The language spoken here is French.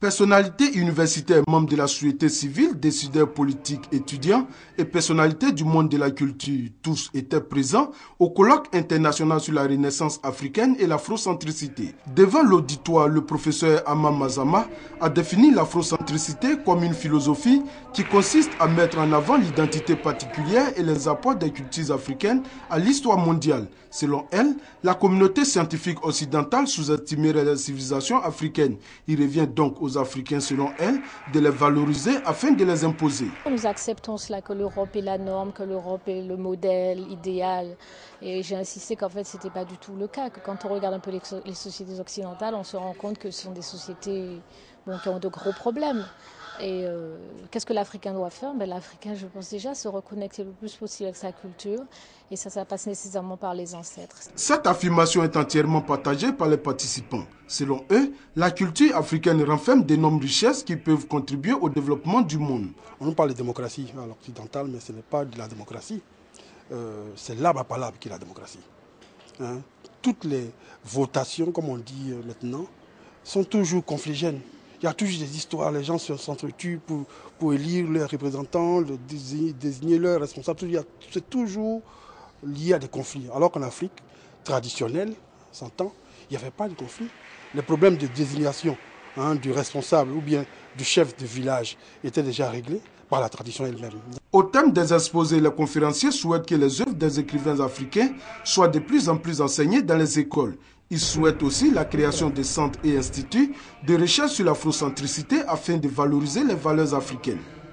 Personnalités universitaires, membres de la société civile, décideurs politiques, étudiants et personnalités du monde de la culture, tous étaient présents au colloque international sur la Renaissance africaine et l'afrocentricité. Devant l'auditoire, le professeur Amam Mazama a défini l'afrocentricité comme une philosophie qui consiste à mettre en avant l'identité particulière et les apports des cultures africaines à l'histoire mondiale. Selon elle, la communauté scientifique occidentale sous-estimerait la civilisation africaine. Il revient donc aux Africains, selon elle, de les valoriser afin de les imposer. Nous acceptons cela, que l'Europe est la norme, que l'Europe est le modèle idéal. Et j'ai insisté qu'en fait, ce n'était pas du tout le cas. Que quand on regarde un peu les sociétés occidentales, on se rend compte que ce sont des sociétés qui ont de gros problèmes. Et qu'est-ce que l'Africain doit faire? L'Africain, je pense déjà, se reconnecter le plus possible avec sa culture. Et ça passe nécessairement par les ancêtres. Cette affirmation est entièrement partagée par les participants. Selon eux, la culture africaine renferme d'énormes richesses qui peuvent contribuer au développement du monde. On nous parle de démocratie à l'occidental, mais ce n'est pas de la démocratie. C'est l'arbre à palabre qui est la démocratie. Toutes les votations, comme on dit maintenant, sont toujours confligènes. Il y a toujours des histoires, les gens s'entretuent pour élire leurs représentants, désigner leurs responsables. C'est toujours lié à des conflits. Alors qu'en Afrique traditionnelle, 100 ans, il n'y avait pas de conflit. Les problèmes de désignation du responsable ou bien du chef de village étaient déjà réglés par la tradition elle-même. Au thème des exposés, les conférenciers souhaitent que les œuvres des écrivains africains soient de plus en plus enseignées dans les écoles. Ils souhaitent aussi la création de centres et instituts de recherche sur l'afrocentricité afin de valoriser les valeurs africaines.